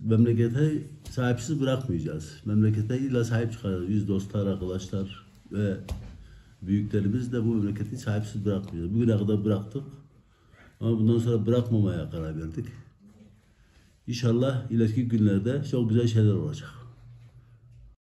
memlekete sahipsiz bırakmayacağız. Memlekete illa sahip çıkaracağız. Yüz dostlar, arkadaşlar ve büyüklerimiz de bu memleketi sahipsiz bırakmayacağız. Bugüne kadar bıraktık. Ama bundan sonra bırakmamaya karar verdik. İnşallah ileriki günlerde çok güzel şeyler olacak.